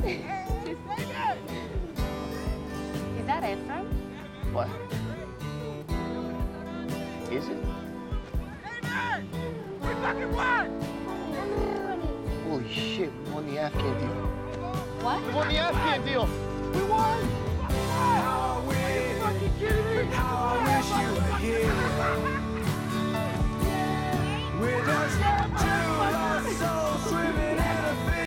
Is that Ephraim? What? Is it? We fucking won! Holy shit, we won the Afghan deal. What? We won the Afghan deal! We won! Are you fucking kidding me?